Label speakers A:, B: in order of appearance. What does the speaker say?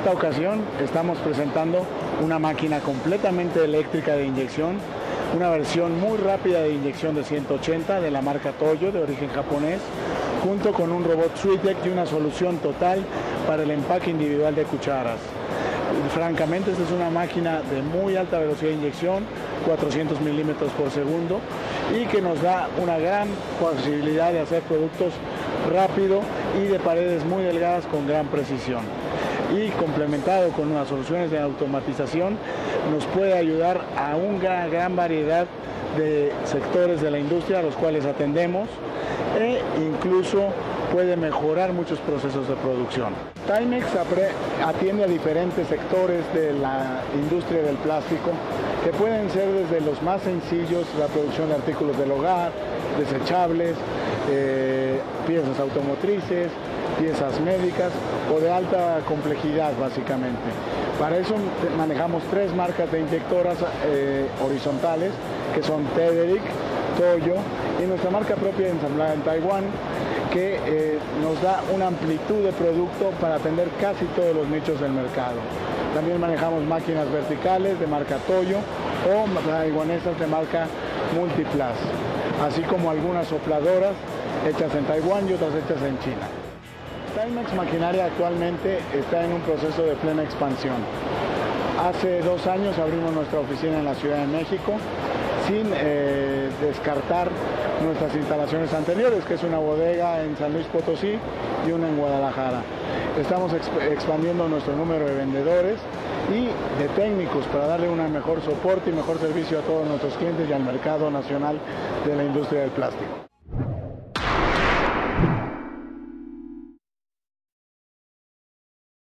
A: esta ocasión estamos presentando una máquina completamente eléctrica de inyección, una versión muy rápida de inyección de 180 de la marca Toyo, de origen japonés, junto con un robot Sweetec y una solución total para el empaque individual de cucharas. Francamente, esta es una máquina de muy alta velocidad de inyección, 400 milímetros por segundo, y que nos da una gran posibilidad de hacer productos rápido y de paredes muy delgadas con gran precisión. Y complementado con unas soluciones de automatización, nos puede ayudar a una gran variedad de sectores de la industria a los cuales atendemos e incluso puede mejorar muchos procesos de producción. Timex atiende a diferentes sectores de la industria del plástico, que pueden ser desde los más sencillos, la producción de artículos del hogar, desechables, piezas automotrices, piezas médicas o de alta complejidad básicamente. Para eso manejamos 3 marcas de inyectoras horizontales, que son Tederic, Toyo y nuestra marca propia ensamblada en Taiwán, que nos da una amplitud de producto para atender casi todos los nichos del mercado. También manejamos máquinas verticales de marca Toyo o taiwanesas de marca Multiplas, así como algunas sopladoras hechas en Taiwán y otras hechas en China. Timex Maquinaria actualmente está en un proceso de plena expansión. Hace 2 años abrimos nuestra oficina en la Ciudad de México, sin descartar nuestras instalaciones anteriores, que es una bodega en San Luis Potosí y una en Guadalajara. Estamos expandiendo nuestro número de vendedores y de técnicos para darle un mejor soporte y mejor servicio a todos nuestros clientes y al mercado nacional de la industria del plástico.